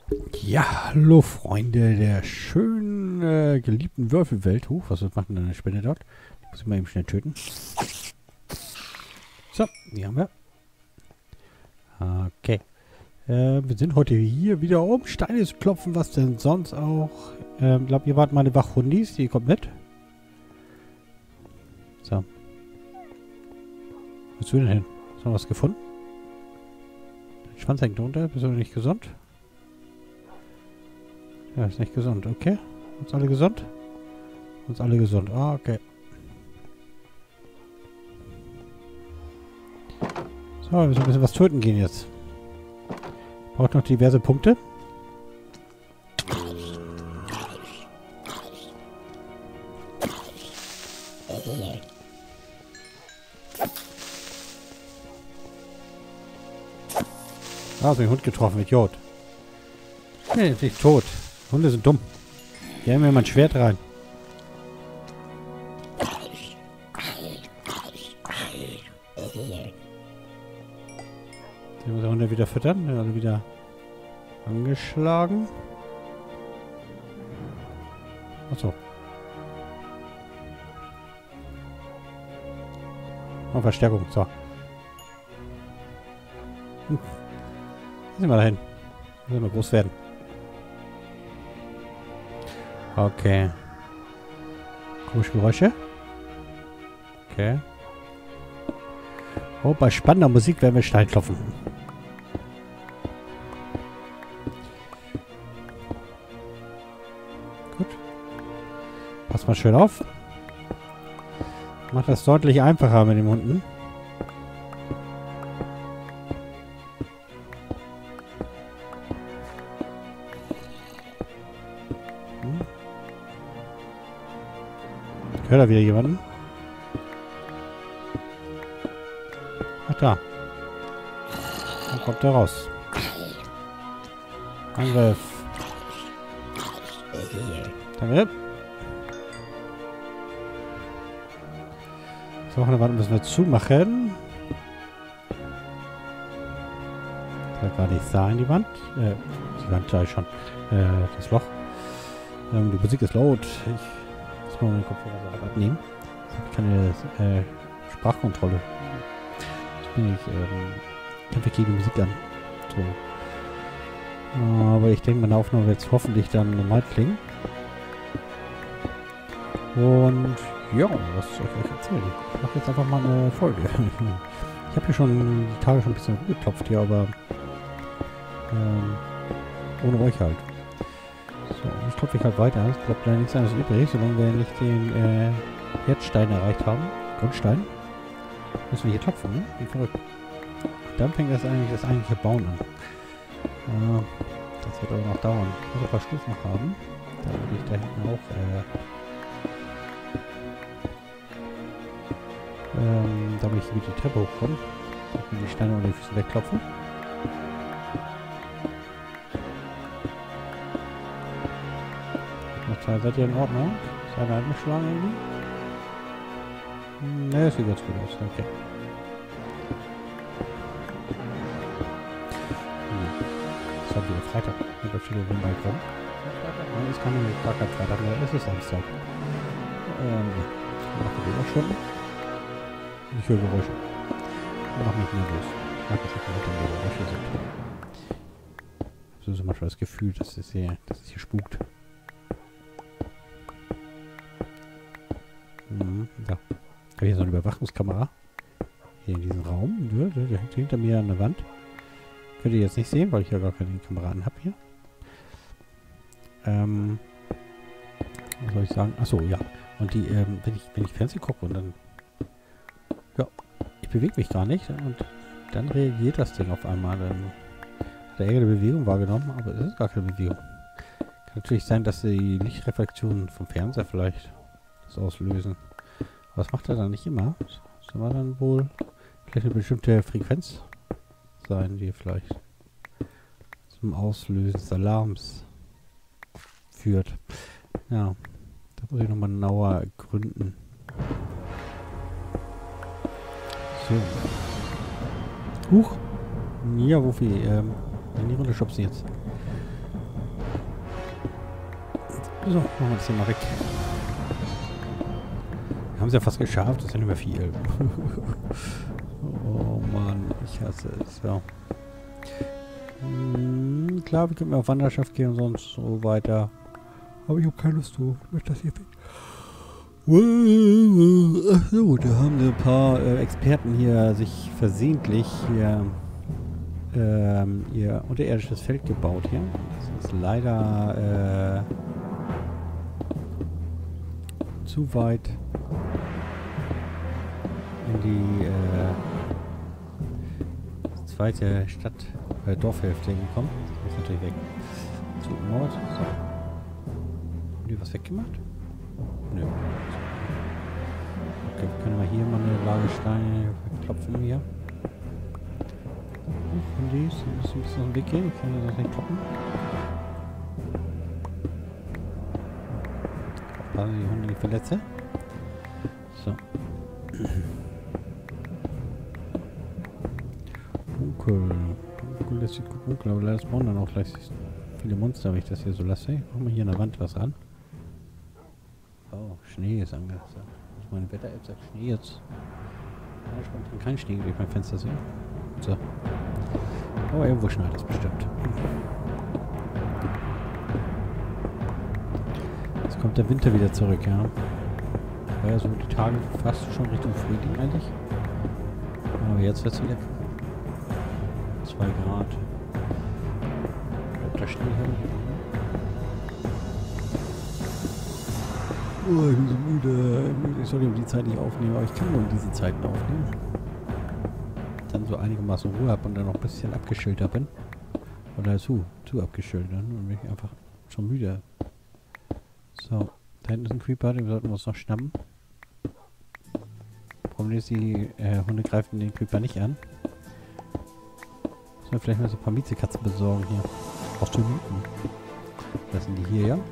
Ja, hallo Freunde der schönen, geliebten Würfelwelt. Was macht denn eine Spinne dort? Die muss ich mal eben schnell töten. So, die haben wir. Okay. Wir sind heute hier wieder, um Steine zu klopfen. Was denn sonst auch? Ich glaube, ihr wart meine Wachhundis. Die kommt mit. So. Wo bist du denn hin? Hast du noch was gefunden? Dein Schwanz hängt runter. Bist du nicht gesund? Ja, ist nicht gesund. Okay. Uns alle gesund? Uns alle gesund. Ah, okay. So, wir müssen ein bisschen was töten gehen jetzt. Braucht noch diverse Punkte. Ah, so ein Hund getroffen, Idiot. Nee, ist nicht tot. Hunde sind dumm. Die haben mir mal ein Schwert rein. Den muss der Hunde wieder füttern. Der alle wieder angeschlagen. Achso. Oh, Verstärkung. So. Sind wir dahin. Müssen wir groß werden. Okay. Komische Geräusche. Okay. Oh, bei spannender Musik werden wir Stein klopfen. Gut. Pass mal schön auf. Macht das deutlich einfacher mit dem Hunden. Ich höre da wieder jemanden. Ach da. Dann kommt er raus. Angriff. Danke. So, eine Wand müssen wir zumachen. Da war nicht da in die Wand. Die Wand gleich schon. Das Loch. Die Musik ist laut. Ich muss mal meinen Kopfhörer abnehmen. Ich habe keine Sprachkontrolle. Ich bin nicht, kämpfe gegen die Musik an. So. Aber ich denke, meine Aufnahme wird jetzt hoffentlich dann normal klingen. Und ja, was soll ich euch erzählen? Ich mache jetzt einfach mal eine Folge. Ich habe hier schon die Tage schon ein bisschen rumgeklopft hier, aber ohne euch halt. So, jetzt klopfe ich halt weiter. Es bleibt leider nichts anderes übrig, solange wir nicht den Herzstein erreicht haben. Grundstein. Müssen wir hier klopfen, ne? Wie verrückt. Dann fängt das eigentliche Bauen an. Das wird aber noch dauern. Ich muss ein paar Stufen noch haben. Da würde ich da hinten auch damit ich wieder die Treppe hochkomme. Ich will die Steine unter den Füßen wegklopfen. Seid ihr in Ordnung? Ist einer angeschlagen irgendwie? Ne, sieht ganz gut aus. Okay. Es ist wieder Freitag. Ich habe viele den Balkon. Nein, es kann nicht gar kein Freitag mehr. Es ist Samstag. Ich mache die Überstunden. Ich höre Geräusche. Ich mache mich nervös. Ich mag das nicht, wenn Geräusche sind. Ich habe so manchmal das Gefühl, dass es hier spukt. Da. Ich habe hier so eine Überwachungskamera. Hier in diesem Raum. Der hängt hinter mir an der Wand. Könnt ihr jetzt nicht sehen, weil ich ja gar keine Kamera an habe hier. Was soll ich sagen? Achso, ja. Und die, wenn ich Fernsehen gucke und dann... Ja, ich bewege mich gar nicht. Und dann reagiert das Ding auf einmal. Dann hat er irgendeine Bewegung wahrgenommen, aber es ist gar keine Bewegung. Kann natürlich sein, dass die Lichtreflexionen vom Fernseher vielleicht das auslösen. Aber das macht er dann nicht immer. Das soll dann wohl vielleicht eine bestimmte Frequenz sein, die vielleicht zum Auslösen des Alarms führt. Ja, da muss ich nochmal genauer ergründen. So. Huch. Ja, Wuffi, in die Runde schubsen jetzt. So, machen wir das hier mal weg. Wir haben es ja fast geschafft, das ist ja nicht mehr viel. Oh Mann, ich hasse es. Ja. Klar, wir können auf Wanderschaft gehen und sonst so weiter. Aber ich habe keine Lust drauf. Ich möchte das hier weg. Achso, da haben ein paar Experten hier sich versehentlich hier ihr unterirdisches Feld gebaut hier. Das ist leider zu weit in die zweite Stadt, Dorfhälfte gekommen. Das ist natürlich weg. Zu Mord. So. Haben die was weggemacht? Nö. Okay, können wir hier mal eine Lage Steine klopfen hier. Von dies, muss ein bisschen auf den Weg gehen. Ich kann das nicht kloppen. Aufpassen, die Hunde nicht verletze. So. Dunkel. Dunkel, das sieht gut dunkel, aber leider spawnen dann auch gleich viele Monster, wenn ich das hier so lasse. Machen wir hier an der Wand was ran. Oh, Schnee ist angesagt. Meine Wetter-App sagt Schnee jetzt. Ja, spontan kein Schnee durch mein Fenster sehen. So. Aber irgendwo schneit es bestimmt. Jetzt kommt der Winter wieder zurück, ja. War ja so die Tage fast schon Richtung Frühling eigentlich. Aber jetzt wird es wieder 2 Grad. Bleibt der Schnee hier? Oh, ich bin so müde. Ich soll um die Zeit nicht aufnehmen, aber ich kann nur in diese Zeiten aufnehmen. Dann so einigermaßen Ruhe habe und dann noch ein bisschen abgeschildert bin. Oder zu abgeschildert. Und bin ich einfach schon müde. So, da hinten ist ein Creeper, den sollten wir uns noch schnappen. Problem ist, die Hunde greifen den Creeper nicht an. Sollen wir vielleicht mal so ein paar Miezekatzen besorgen hier. Brauchst du Mieten? Das sind die hier, ja?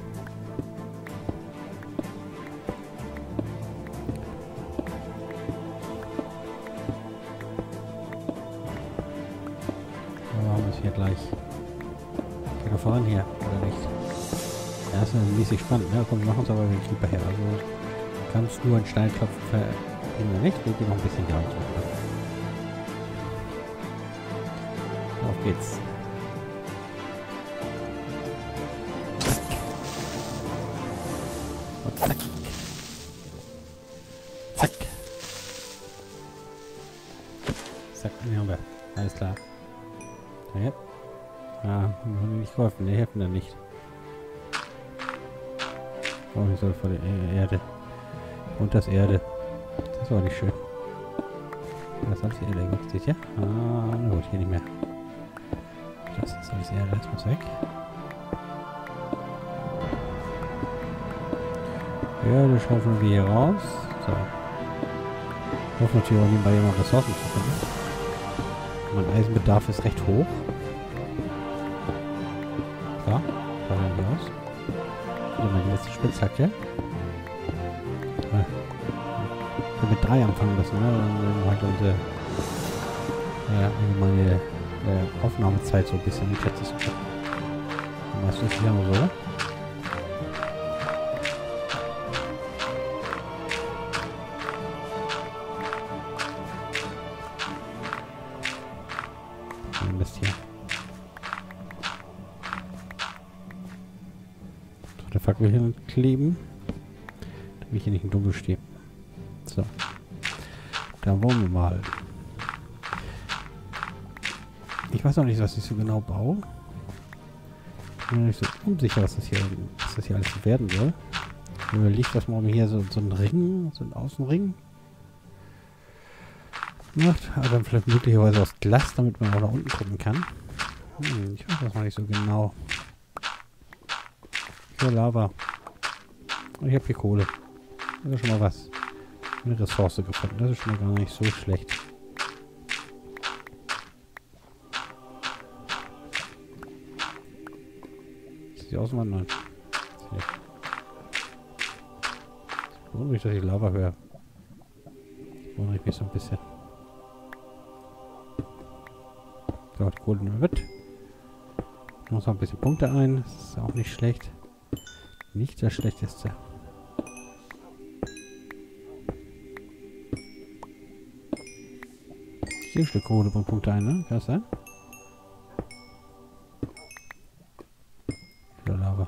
Hier gleich. Geht noch voran hier, oder nicht? Ja, das ist mäßig spannend, ne? Komm, wir machen uns aber den Creeper her. Also kannst nur einen Steinklopfen verhindern wir nicht. Wir gehen noch ein bisschen hier raus. Auf geht's. Und zack. Zack. Zack, den haben wir. Alles klar. Ja, haben wir nicht geholfen, die helfen dann nicht. Oh, ich soll vor der Erde. Und das Erde. Das war nicht schön. Das ist alles Erde, seht ihr? Ah, na gut, hier nicht mehr. Das ist alles Erde, das muss weg. Ja, das schaufeln wir hier raus. So. Ich hoffe natürlich auch nebenbei immer Ressourcen zu finden. Mein Eisenbedarf ist recht hoch. Klar, da werden wir aus. Wieder meine letzte Spitzhacke. Ich habe mit 3 anfangen müssen, ne? Dann halt unsere allgemeine Aufnahmezeit so ein bisschen nicht letztes Mal. Meistens hier nur so. Mist hier. So, der Fackel hier kleben. Damit ich hier nicht im Dunkeln stehe. So. Da wollen wir mal. Ich weiß noch nicht, was ich so genau baue. Ich bin noch nicht so unsicher, was das hier alles werden soll. Ich überlege, dass man hier so einen Ring, so einen Außenring macht, aber dann vielleicht möglicherweise aus Glas, damit man auch nach unten gucken kann. Ich weiß das noch nicht so genau. So, Lava. Und ich habe hier Kohle. Das ist schon mal was. Eine Ressource gefunden. Das ist schon mal gar nicht so schlecht. Sieht aus, Mann. Nein. Ich wundere mich, dass ich Lava höre. Wundere ich mich so ein bisschen. So, die Kohle nur mit. Ich muss noch ein bisschen Punkte ein. Das ist auch nicht schlecht. Nicht das Schlechteste. Hier ein Stück Kohle bringt Punkte ein, ne? Kann das sein? Für Lava.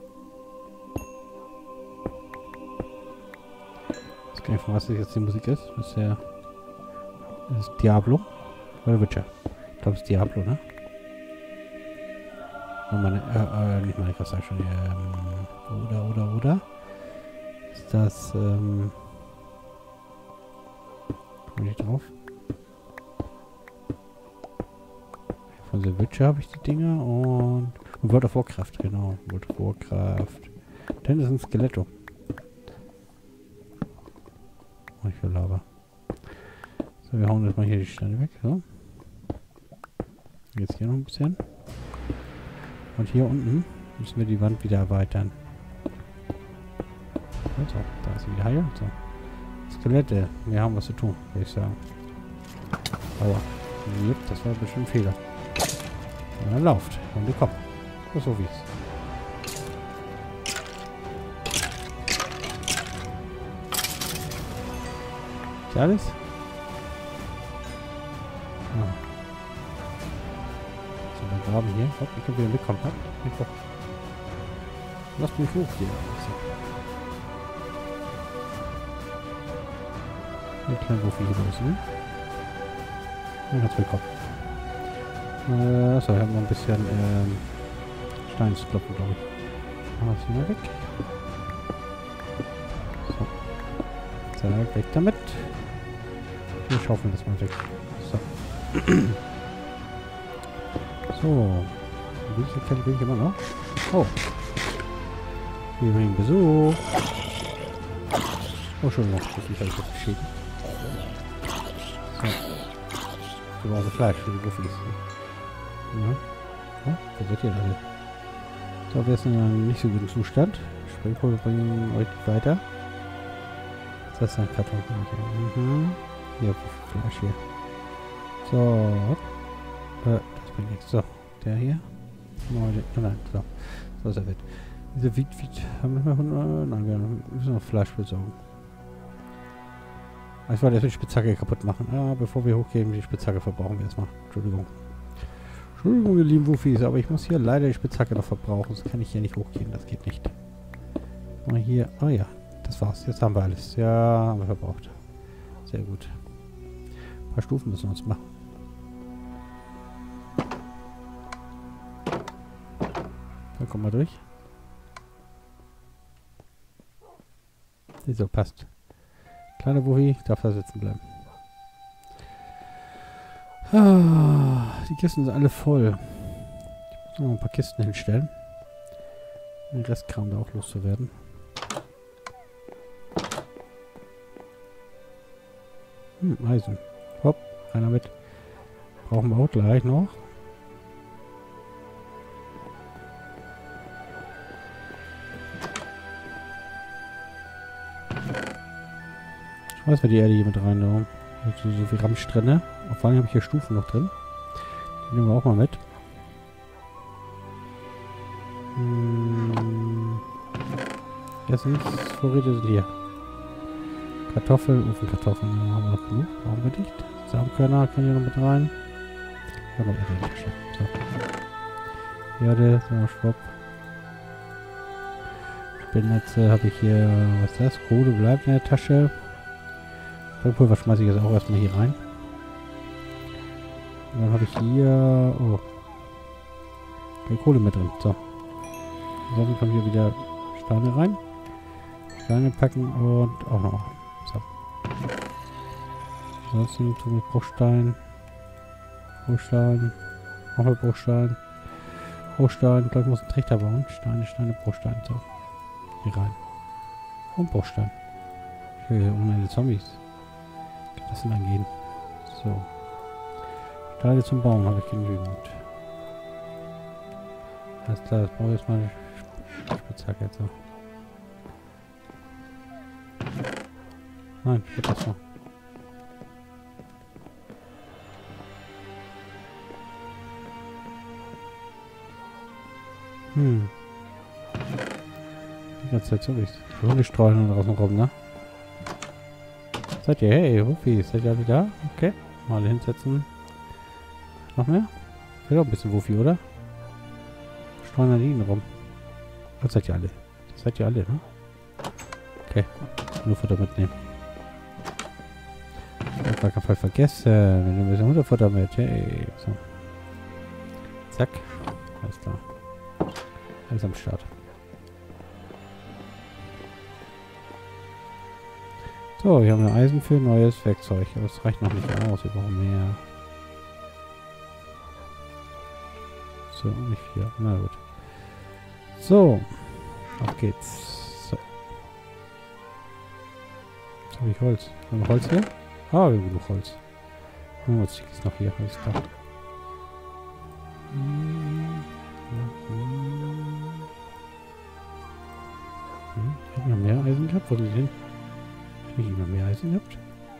Ich weiß gar nicht, von was das jetzt die Musik ist. Das ist ja... Das ist Diablo. Oder Witcher. Ich glaube, es ist Diablo, ne? Und meine... nicht meine Kasse schon. Oder? Ist das... Komme ich drauf? Von The Witcher habe ich die Dinger und World of Warcraft, genau. World of Warcraft. Dann ist ein Skeletto. Oh, ich will Lava. So, wir hauen jetzt mal hier die Steine weg. So. Jetzt hier noch ein bisschen. Und hier unten müssen wir die Wand wieder erweitern. So, da ist sie wieder heil. So. Skelette. Wir haben was zu tun, würde ich sagen. Aua. Yep, das war bestimmt ein Fehler. Und dann lauft. Und die kommen. So wie es. Ist alles? Ah. So, wir graben hier. Hopp, ich kann wieder mitkommen. Hopp, ich hopp. Lass mich hoch hier. So. Ein kleiner Wurf hier los, ne? Ja, herzlich willkommen. Achso, ich habe noch ein bisschen Stein zu kloppen, glaube ich. Machen wir das mal weg. So. Zack, weg damit. Wir schaufeln das mal weg. So. So. Wie kenne ich immer noch? Oh. Wir bringen Besuch. Oh, schon noch. Ich habe das geschickt. So. Wir brauchen Fleisch für die Wuffis. Ja. Oh, wo seid ihr alle? So, wir sind in einem nicht so guten Zustand. Sprengpulver bringen euch nicht weiter. Das ist ein Karton. Mhm. Hier, Fleisch hier. So. Das bringt nichts. So, der hier. Nein, so. So ist er weg. Diese Wied. Haben wir noch nein, wir müssen noch Fleisch besorgen. Ich wollte jetzt die Spitzhacke kaputt machen. Ja, bevor wir hochgehen, die Spitzhacke verbrauchen wir erstmal. Entschuldigung. Entschuldigung, ihr lieben Wuffis, aber ich muss hier leider die Spitzhacke noch verbrauchen. Sonst kann ich hier nicht hochgehen. Das geht nicht. Mal hier. Oh ja, das war's. Jetzt haben wir alles. Ja, haben wir verbraucht. Sehr gut. Ein paar Stufen müssen wir uns machen. Dann kommen wir durch. So, passt. Kleiner Wuffi darf da sitzen bleiben. Ah, die Kisten sind alle voll. Ich muss noch ein paar Kisten hinstellen. Um den Restkram da auch loszuwerden. Eisen. Hopp, einer mit. Brauchen wir auch gleich noch. Schmeißen wir die Erde hier mit rein. Da. So viel Ramsch drin. Ne? Vor allem habe ich hier Stufen noch drin. Die nehmen wir auch mal mit. Essensvorräte sind hier. Kartoffeln, Ofenkartoffeln. Ja, haben wir noch genug. Brauchen wir nicht. Samenkörner können hier noch mit rein. Ja, noch Erde in der Tasche. So. Erde, so, Schwab. Spinnnetze habe ich hier. Was ist das? Kohle bleibt in der Tasche. Sprengpulver schmeiße ich jetzt auch erstmal hier rein. Und dann habe ich hier... Oh. Keine Kohle mit drin. So. Ansonsten kommen hier wieder Steine rein. Steine packen und auch noch. So. Ansonsten tun wir Bruchstein. Bruchstein. Nochmal Bruchstein. Bruchstein. Ich glaube, ich muss einen Trichter bauen. Steine, Bruchstein. So. Hier rein. Und Bruchstein. Ich höre hier ohne Ende Zombies. Kann das denn dann gehen? So. Steine zum Bauen habe ich genügend. Alles klar, das brauche ich jetzt mal eine Spitzhacke jetzt so. Nein, ich das noch. die ganze Zeit so. Die Hunde streuen draußen rum, ne? Seid ihr? Hey, Wuffi, seid ihr alle da? Okay. Mal hinsetzen. Noch mehr? Will doch ein bisschen Wuffi, oder? Streuen da liegen rum. Das seid ihr alle. Das seid ihr alle, ne? Okay. Nur Futter mitnehmen. Auf gar keinen Fall vergessen. Wir nehmen ein bisschen Hundefutter mit. Hey. So. Zack. Alles klar. Alles am Start. So, wir haben ein Eisen für neues Werkzeug. Aber es reicht noch nicht aus. Wir brauchen mehr. So, nicht 4. Na gut. So. Auf geht's. So. Jetzt habe ich Holz. Haben wir Holz hier? Ah, wir haben genug Holz. Oh, jetzt ist noch hier. Alles klar. Ich habe noch mehr Eisen gehabt. Wo sind die hin? Habe ich immer mehr Eisen gehabt?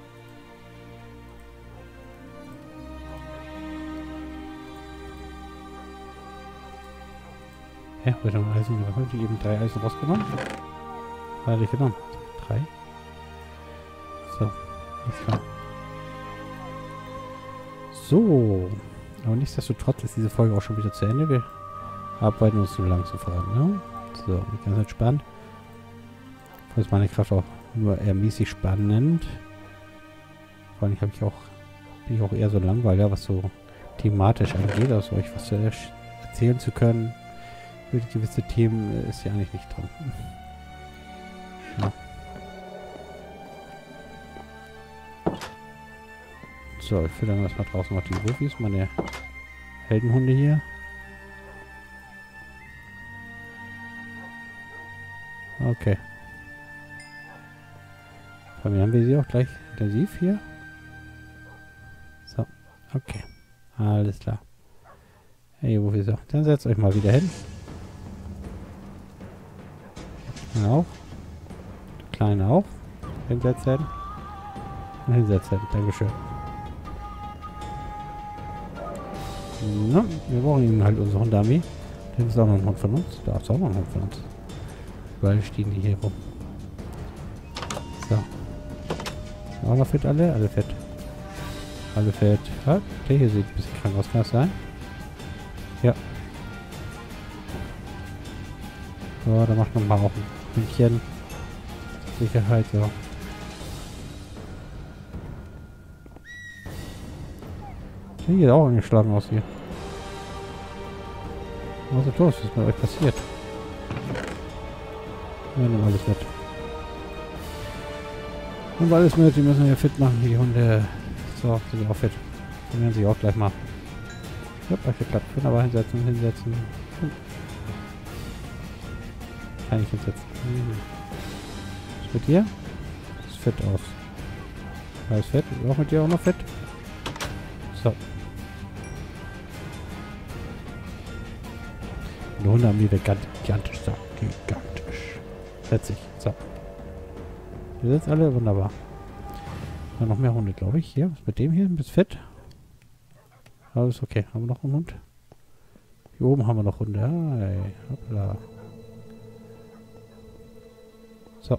Hä? Habe ich noch Eisen gehabt? Habe ich eben 3 Eisen rausgenommen? Hatte ich genommen. 3. So. Alles klar. So. Aber nichtsdestotrotz ist diese Folge auch schon wieder zu Ende. Wir arbeiten uns so langsam voran, ne? So, ganz entspannt. Das ist meine Kraft auch nur eher mäßig spannend. Vor allem bin ich auch eher so langweilig, was so thematisch angeht, also euch was erzählen zu können. Über gewisse Themen ist ja eigentlich nicht dran. Ja. So, ich fülle dann erstmal draußen noch die Wuffis, meine Heldenhunde hier. Okay. Vermehren wir sie auch gleich intensiv hier. So, okay. Alles klar. Hey, Wuffi, so. Dann setzt euch mal wieder hin. Auch. Der Kleine auch. Hinsetzen. Und hinsetzen. Dankeschön. Na, wir brauchen ihn halt unsere Hundarmee. Da ist auch noch ein Hund von uns. Da ist auch noch ein Hund von uns. Überall stehen die hier rum. So. Auch noch fit alle? Alle fit. Alle fit. Ja, der hier sieht ein bisschen krank aus. Kann das sein? Ja. So, da macht man mal auch ein Hündchen. Sicherheit, ja. Der sieht auch angeschlagen aus hier. Was ist los? Was ist mit euch passiert? Wir nehmen alles mit. Und alles mit, die müssen wir fit machen, die Hunde. So, sind auch fit. Die werden sich auch gleich mal. Ja, euch geklappt. Wunderbar, hinsetzen, hinsetzen. Kann ich hinsetzen. Was mit dir? Sieht fit aus. Alles fit? Auch mit dir auch noch fit? So. Die Hunde haben wieder gigantisch. So, gigantisch. Setz ich. So. Wir sind alle wunderbar. Ja, noch mehr Hunde, glaube ich. Hier, was mit dem hier? Ein bisschen fit. Alles okay. Haben wir noch einen Hund? Hier oben haben wir noch Hunde. Hi. Hoppla. So.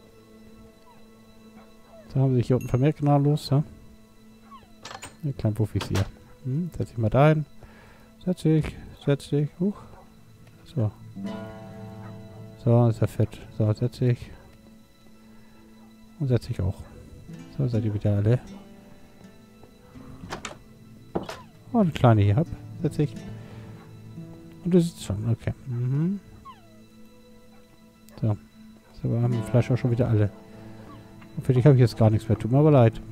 Da haben sie sich hier unten vermehrt gnadenlos, ja? Die kleinen Puffis hier. Setz ich mal dahin. Setz dich. Huch. So. So, ist er fit. So, setz dich. Und setz dich auch. So, seid ihr wieder alle. Oh, eine kleine hier hab. Setz dich. Und du sitzt schon. Okay. So. So, wir haben das Fleisch auch schon wieder alle. Und für dich habe ich jetzt gar nichts mehr. Tut mir aber leid.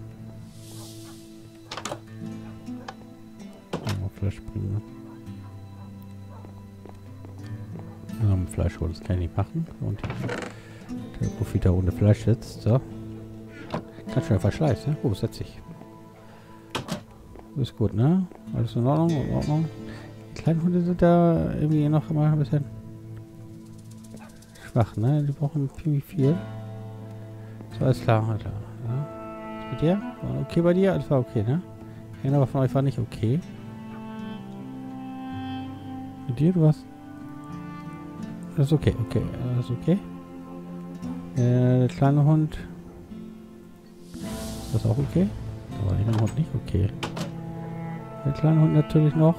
Fleisch bringen, ne? Fleisch holen, das kann ich nicht machen. Und der Buffy da ohne Fleisch sitzt. So. Ganz schön Verschleiß, ne? Oh, setz ich. Ist gut, ne? Alles in Ordnung? In Ordnung. Die kleinen Hunde sind da irgendwie noch immer ein bisschen schwach, ne? Die brauchen ziemlich viel. So, alles klar, Alter. Ja? Was mit dir? War okay bei dir? Alles war okay, ne? Einer aber von euch war nicht okay. Mit dir, du warst... Das ist okay, okay. Das ist okay. Der kleine Hund. Ist das auch okay? Aber der kleine Hund nicht okay. Der kleine Hund natürlich noch.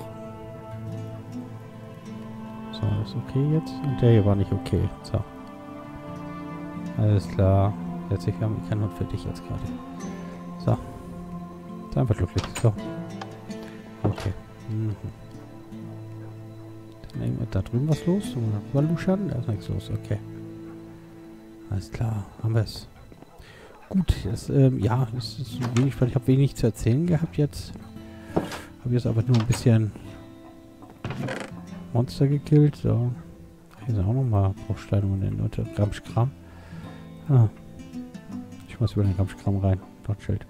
So, das ist okay jetzt. Und der hier war nicht okay. So. Alles klar. Letztlich haben wir keinen Hund für dich jetzt gerade. So. Ist einfach glücklich. So. Okay. Mhm. Dann irgendwas da drüben was los? Über Luschan? Da ist nichts los. Okay. Alles klar. Haben wir es. Gut. Das, ja, es ist wenig, weil ich habe wenig zu erzählen gehabt jetzt. Habe jetzt aber nur ein bisschen Monster gekillt. So. Hier sind auch nochmal Bruchsteinungen unter Gramschkram. Ah. Ich muss über den Gramschkram rein. Dort Schild.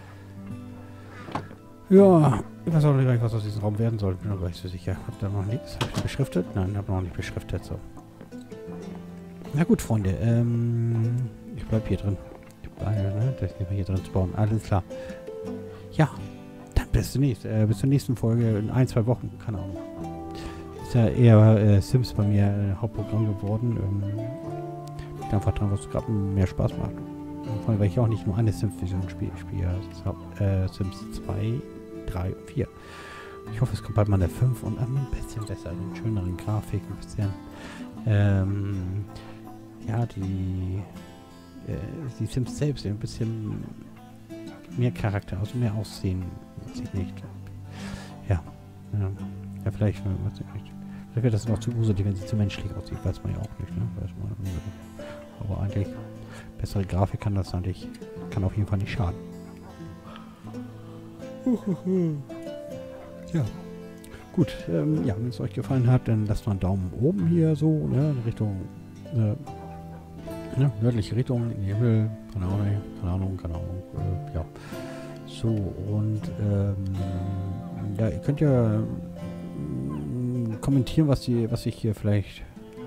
Ja, ich weiß auch noch gar nicht, was aus diesem Raum werden soll. Bin aber nicht so sicher. Habt ihr noch nichts? Hab ich beschriftet? Nein, habe noch nicht beschriftet. So. Na gut, Freunde. Ich bleib hier drin. Das ist nicht mehr hier drin zu bauen. Alles klar. Ja, dann bis zur nächsten Folge in 1-2 Wochen. Keine Ahnung. Ist ja eher Sims bei mir Hauptprogramm geworden. Liegt einfach dran, was gerade mehr Spaß macht. Vor allem, weil ich auch nicht nur eine Sims-Version spiele. Ich spiele ja Sims 2, 3 und 4. Ich hoffe, es kommt bald mal der 5 und ein bisschen besser, eine schöneren Grafik, ein bisschen ja, die Sims selbst ein bisschen mehr Charakter, also mehr Aussehen, sieht nicht. Ja, vielleicht wird das noch zu gruselig, wenn sie zu menschlich aussieht, weiß man ja auch nicht, ne? Weiß man, aber eigentlich bessere Grafik kann das eigentlich, kann auf jeden Fall nicht schaden. Ja. Gut, ja, wenn es euch gefallen hat, dann lasst mal einen Daumen oben hier so, ne, in Richtung nördliche Richtung, in den Himmel, keine Ahnung, ja. So, und ja, ihr könnt ja kommentieren, was ich hier vielleicht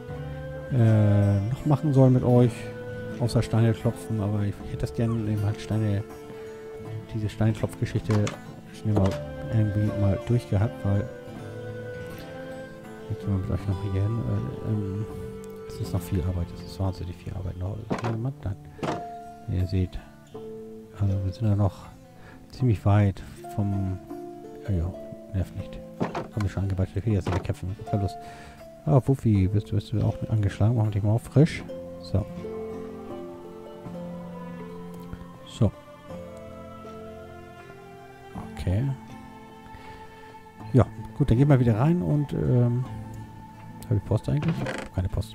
noch machen soll mit euch, außer Steine klopfen, aber ich hätte das gerne eben halt diese Steinklopfgeschichte schnell mal irgendwie mal durchgehabt, weil ich gehe mal mit euch noch hier hin. Es ist noch viel Arbeit, es ist wahnsinnig viel Arbeit noch. Nein. Ihr seht, also wir sind ja noch ziemlich weit vom, ja, nervt nicht. Komm ich schon angebaut, ich will jetzt nicht kämpfen, ich hab keine Lust. Ah, Wuffi, bist du auch angeschlagen? Machen wir dich mal auf frisch. So. So. Okay. Ja, gut, dann gehen wir wieder rein und habe ich Post eigentlich? Keine Post.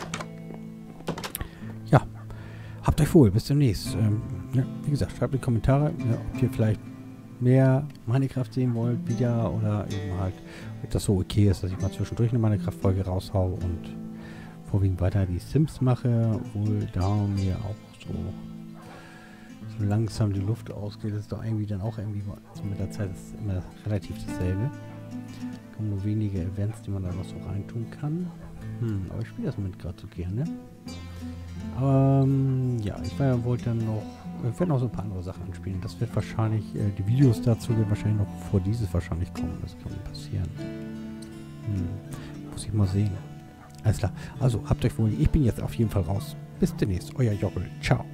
Ja. Habt euch wohl, bis demnächst. Ja, wie gesagt, schreibt in die Kommentare, ja, ob ihr vielleicht mehr Minecraft sehen wollt, wieder oder eben halt, ob das so okay ist, dass ich mal zwischendurch eine Minecraft-Folge raushau und vorwiegend weiter die Sims mache, obwohl da mir auch so langsam die Luft ausgeht, ist doch irgendwie dann auch irgendwie so mit der Zeit ist immer relativ dasselbe. Kommen nur wenige Events, die man da noch so reintun kann. Aber ich spiele das mit gerade so gerne. Aber ja, ich werde noch so ein paar andere Sachen anspielen. Das wird wahrscheinlich, die Videos dazu werden wahrscheinlich noch vor dieses wahrscheinlich kommen. Das kann passieren. Muss ich mal sehen. Alles klar. Also, habt euch wohl. Ich bin jetzt auf jeden Fall raus. Bis demnächst. Euer Jockel. Ciao.